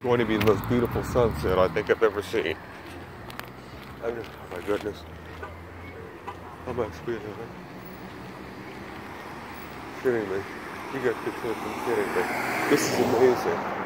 Going to be the most beautiful sunset I think I've ever seen. Oh my goodness. How much speed is it? Kidding me. You got to be kidding me. This is amazing.